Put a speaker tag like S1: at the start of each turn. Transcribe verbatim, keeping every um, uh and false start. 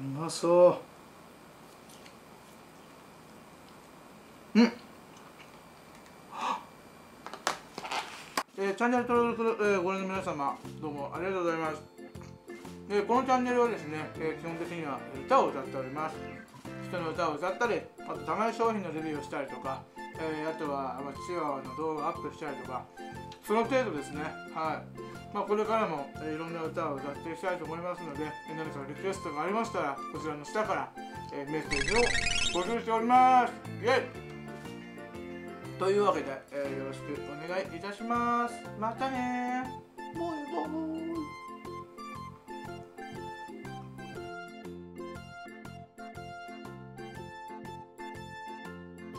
S1: まそう。うん。えー、チャンネル登録、えー、ご覧の皆様どうもありがとうございます。でこのチャンネルはですね、えー、基本的には歌を歌っております。人の歌を歌ったり、あとたまに商品のレビューをしたりとか、えー、あとはチワワの動画をアップしたりとか、その程度ですね。はい。まあ、これからも、えー、いろんな歌を歌っていきたいと思いますので、えー、何かリクエストがありましたらこちらの下から、えー、メッセージを募集しております。イエイというわけで、えー、よろしくお願いいたします。またねー。ボイボー。